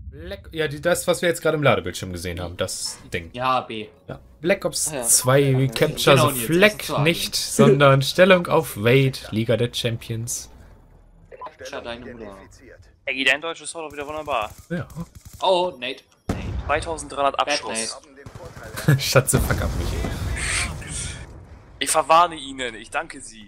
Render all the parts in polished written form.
Ja, das, was wir jetzt gerade im Ladebildschirm gesehen haben, das Ding. Ja, B. Ja. Black Ops Ah, ja. 2 Capture Genau, the Nils, Flag das ist zu nicht, sondern Stellung auf Wade, Liga der Champions. Capture deine Mutter. Eggy, dein Deutsch ist doch wieder wunderbar. Ja. Oh, Nate. 2300 Abschuss. Schatze, fuck ab mich. Ich verwarne Ihnen, ich danke Sie.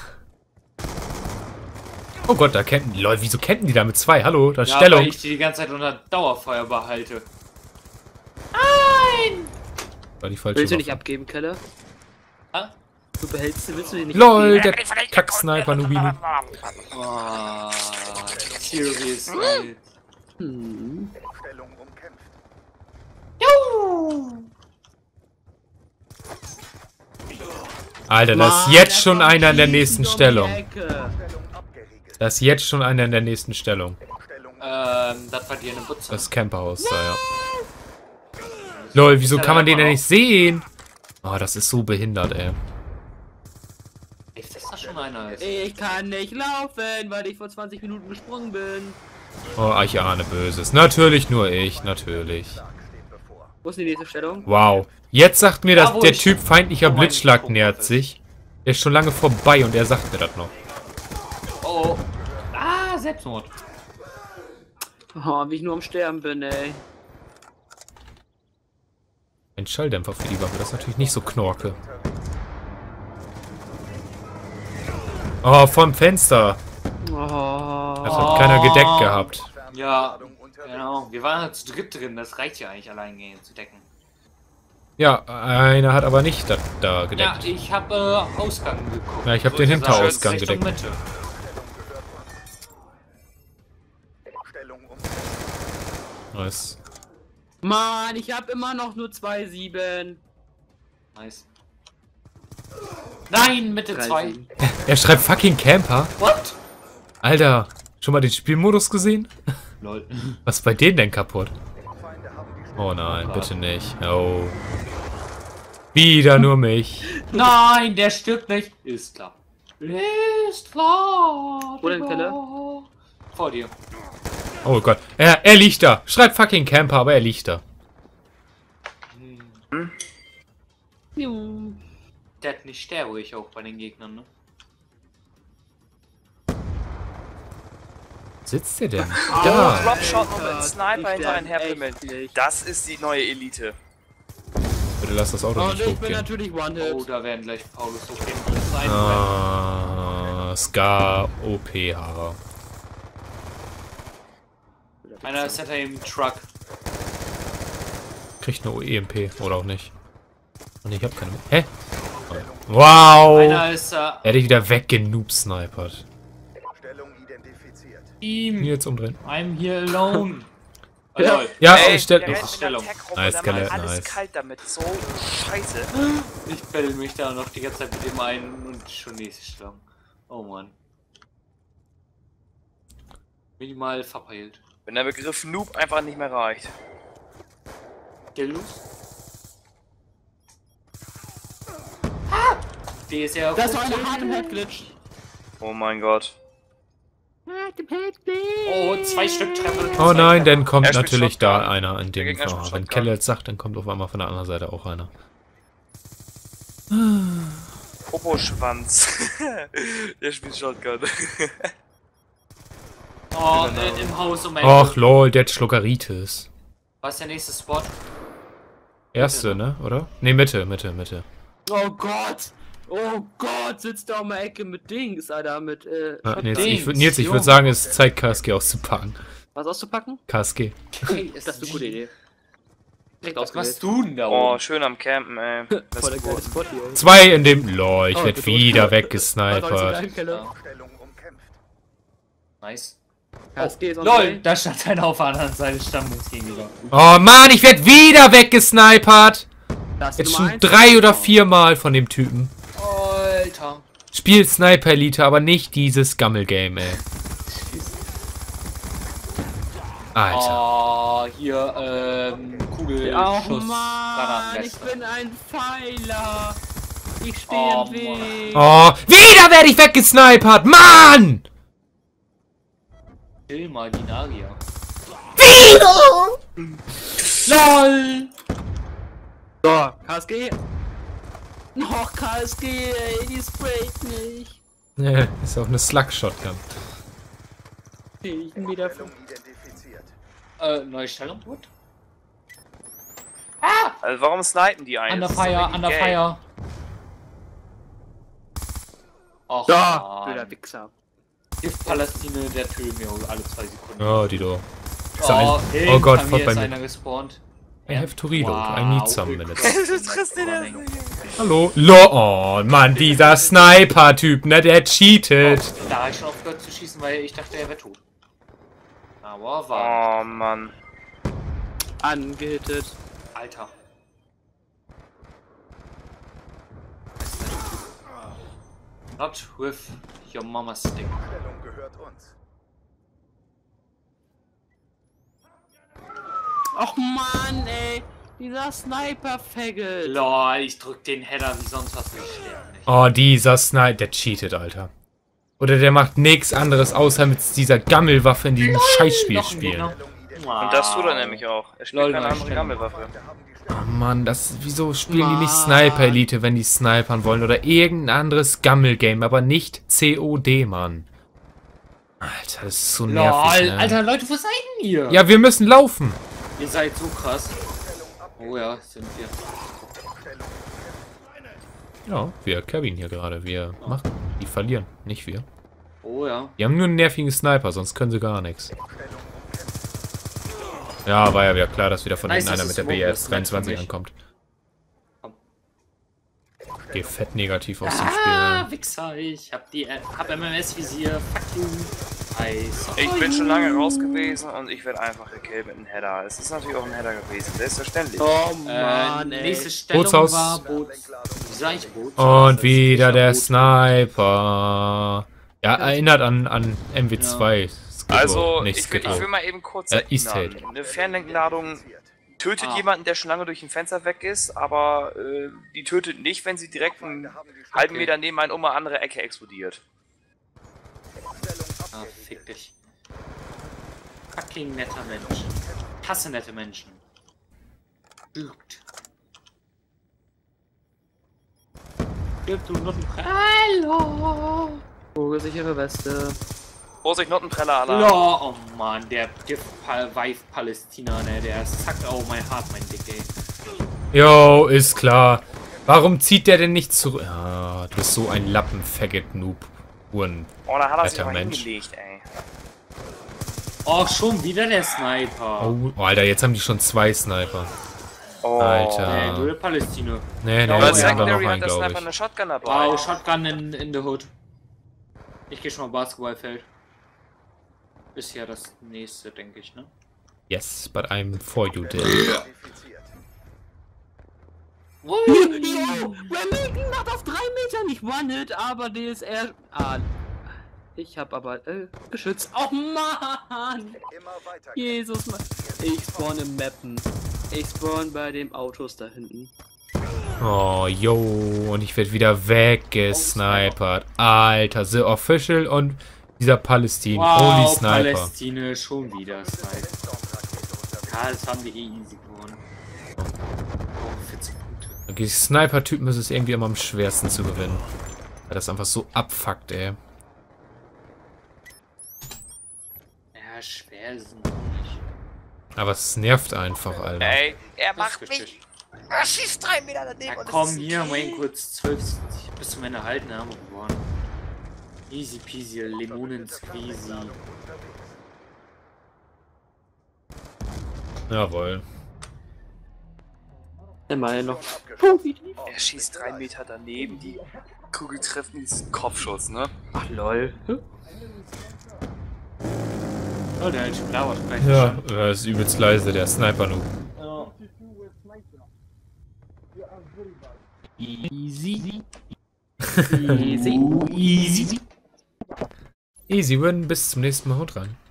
Oh Gott, da campen die Leute. Wieso campen die da mit 2? Hallo, da ist Ja, Stellung. weil ich die ganze Zeit unter Dauerfeuer behalte. Nein! War die falsche Willst du nicht Waffe. abgeben, Keller? Ah? Willst du den nicht LOL, abgeben? der Kack-Sniper Nubini. Oh, seriously. Hm. Alter, da ist jetzt schon einer in der nächsten Stellung. Da ist jetzt schon einer in der nächsten Stellung. Das war dir eine Butze. Das Camperhaus da, ja. LOL, wieso kann man den denn nicht sehen? Oh, das ist so behindert, ey. Ist das da schon einer? Ich kann nicht laufen, weil ich vor 20 Minuten gesprungen bin. Oh, ich ahne Böses. Natürlich nur ich, natürlich. Wo ist die nächste Stellung? Wow. Jetzt sagt mir, dass Da, wo der ich- Typ feindlicher wo mein Blitzschlag Punkt nähert ist. sich. Der ist schon lange vorbei und er sagt mir das noch. Oh. Ah, Selbstmord. Oh, wie ich nur am Sterben bin, ey. Ein Schalldämpfer für die Waffe, das ist natürlich nicht so knorke. Oh, vom Fenster. Oh. Das hat keiner gedeckt gehabt. Ja, genau. Wir waren halt zu dritt drin. Das reicht ja eigentlich allein gehen zu decken. Ja, einer hat aber nicht da Ja, gedeckt. ich habe Ausgang geguckt. Ja, ich hab den Sozusagen Hinterausgang Richtung gedeckt. Mitte. Nice. Mann, ich hab immer noch nur 2,7. Nice. Nein, Mitte 2. Er schreibt fucking Camper. What? Alter, schon mal den Spielmodus gesehen? Lol. Was ist bei denen denn kaputt? Oh nein, bitte nicht. Oh. Wieder nur mich. Nein, der stirbt nicht. Ist klar. Ist klar. Wo denn, Keller? Vor dir. Oh Gott. Er liegt da. Schreibt fucking Camper, aber er liegt da. Der hat nicht sterbe ich auch bei den Gegnern, ne? Sitzt der denn? Da. Da. Dropshot noch mit Sniper Ich hinter ein sterbe Happy echt nicht. Das ist die neue Elite. Bitte lass das Auto Und nicht ich bin hochgehen. natürlich One-Hit. Oh, da werden gleich Paulus so gehen. Scar OP-Haare. Einer ist hinter dem Truck. Kriegt eine EMP oder auch nicht. Und ich hab keine. Hä? Wow! Einer ist Er hätte ich wieder weggenoob-snipert. ihm. Jetzt umdrehen. I'm here alone. Oh, Ja. lol. Ja, Ey, ich stell. der rennt mit Stellung. der Tech rum Nice, und dann Keller, macht alles nice. kalt damit. So scheiße. Ich bell mich da noch die ganze Zeit mit dem ein und schon nächste Stellung. Oh Mann. Minimal verpeilt. Wenn der Begriff Noob einfach nicht mehr reicht. Der los? Ah! Die ist ja Das war eine harte Headglitch. Oh mein Gott. Oh, 2 Stück Treppe. Oh nein, dann kommt Er spielt natürlich da Shotgun. einer in Der dem Gegner Fall. spielt Wenn Shotgun. Keller jetzt sagt, dann kommt auf einmal von der anderen Seite auch einer. Popo-Schwanz. Der spielt Shotgun. Oh, im Haus um Ecke. Och lol, der hat Schluckeritis. Was ist der nächste Spot? Erste, ne? Oder? Ne, Mitte. Oh Gott! Oh Gott, sitzt da um die Ecke mit Dings, Alter, mit, Nils, Dings, ich würde sagen, es ist Zeit, KSG auszupacken. was auszupacken? KSG. Hey, Das ist eine gute Idee. Direkt Was ausgewählt. machst du denn da Oh, oben? schön am Campen, ey. Voll der geile Spot hier. 2 in dem. Lol, ich Oh, werd gut. wieder Was soll ich weggesnipert. sagen, Keller? Nice. KSG ist on LOL, play. da stand einer auf der anderen Seite Stammbus gegenüber. Oh Mann, ich werd wieder weggesnipert! Das ist Jetzt Nummer schon 1. 3 oder 4 Mal von dem Typen. Alter. Spielt Sniper Elite, aber nicht dieses Gammel-Game, ey. Alter. Oh, hier, Kugel. Oh Schuss, Mann, ich Granatweste. bin ein Pfeiler. Ich stehe Oh, im Weg. Oh, wieder werde ich weggesnipert! Mann! Chill mal, die Nagier. LOL! So, KSG. Noch KSG, ey, die sprayt nicht. Ja, ist auch eine Slug-Shotgun. Ich bin wieder Neue Stellung, gut. Also warum snipen die einen? Under Das ist doch Fire, richtig Under gay. Fire. Och, da, blöder Mann. Wichser. Gift Palästine, der tötet mir alle 2 Sekunden. Oh, die do. Oh, Oh Gott, vor fort mir bei ist mir. einer gespawnt. I have to reload. I need some minutes. Du triffst den erst nicht. Hallo? Oh, Mann, dieser Sniper-Typ, ne, der cheatet. Da habe ich schon aufgehört zu schießen, weil ich dachte, er wäre tot. Aber war Oh Mann. Angehittet. Alter. Not with your mama's stick. Och Mann, ey. Dieser Sniper-Faggot. Lol, ich drück den Header wie sonst was, ich sterbe nicht. Oh, dieser Sniper, der cheatet, Alter. Oder der macht nichts anderes, außer mit dieser Gammelwaffe in diesem Scheißspiel Noch ein spielen. Gegner. Und das tut er nämlich auch. Er spielt Lol, keine neue andere Stellung. Gammelwaffe. Oh Mann, wieso spielen die nicht Mann. Sniper Elite, wenn die snipern wollen? Oder irgendein anderes Gammel-Game, aber nicht COD, Mann. Alter, das ist so nervig, Lol, ne? Alter, Leute, wo seid denn ihr? Ja, wir müssen laufen. Ihr seid so krass. Oh ja, sind wir. Ja, wir Kevin hier gerade. Wir machen. Die verlieren, nicht wir. Oh ja. Die haben nur einen nervigen Sniper, sonst können sie gar nichts. Ja, war ja wieder klar, dass wieder von Nice, hinten einer dass mit der es BS smoke ist, 23 für mich. ankommt. Komm. Geh fett negativ aus dem Spiel. Ne? Wichser, ich hab MMS-Visier. Fuck you. Ich bin schon lange raus gewesen und ich werde einfach gekillt mit einem Header. Es ist natürlich auch ein Header gewesen, selbstverständlich. Oh Mann, ey. Nächste Stellung Bootshaus. war Boot. Wie sag ich Boot? Und wieder der Boot. Sniper. Ja, erinnert an MW2. Skippo. Also, Nicht ich will Skippo. mal eben kurz East erinnern. Eine Fernlenkladung tötet Ah. jemanden, der schon lange durch ein Fenster weg ist, aber die tötet nicht, wenn sie direkt einen halben Meter neben einen um eine andere Ecke explodiert. Ah, fick dich. Fucking netter Mensch. Ich hasse nette Menschen. Stirbt. Stirbt du noch ein Hallo! Vogelsichere Weste. Vorsicht, Nottenpreller-Alarm. Ja, oh Mann, der Wife Palästina, ne, der zackt auch mein Hart, mein Dick, ey. Jo, ist klar. Warum zieht der denn nicht zurück? Ah, du bist so ein Lappen-Faggot-Noob. Uhren. Oh, da hat er sich Alter mal Mensch. hingelegt, ey. Oh, schon wieder der Sniper. Oh, Alter, jetzt haben die schon 2 Sniper. Oh. Alter. Nee, nur der Palästina. Nee, Aber die haben da noch Secondary einen, hat der glaube Sniper ich. eine Shotgun dabei. Wow, Shotgun in the Hood. Ich gehe schon mal Basketballfeld. Ist ja das nächste, denke ich, ne? Yes, but I'm for you, dear. Yo, Remington hat auf 3 Meter nicht One-Hit, aber DSR... Ah, ich hab aber, geschützt. Oh Mann! Jesus, Mann. Ich spawn im Mappen. Ich spawn bei dem Autos da hinten. Oh, yo, und ich werde wieder weggesnipert. Alter, The Official und dieser Palästin. Only Wow, Sniper. Palästina, schon wieder Sniper. Ja, das haben wir eh easy gewonnen. Oh, 14 Punkte. Die Sniper-Typen ist es irgendwie immer am schwersten zu gewinnen. Weil das einfach so abfuckt, ey. Ja, schwer ist es noch nicht. Aber es nervt einfach, Alter. Ey, er Das macht ist mich. richtig. Er schießt 3 Meter daneben. Ja, und komm das ist hier, okay. mal kurz 12 bis zum Ende halten, haben wir gewonnen. Easy peasy, Limonen squeezy. Jawohl. Immerhin noch. Er schießt 3 Meter daneben, die Kugel trifft diesen Kopfschuss, ne? Ach lol. Oh, der hat blauer Sprecher. Ja, das ist übelst leise, der Sniper-Noob. Easy. Easy. Easy. Easy win, bis zum nächsten Mal. Haut rein.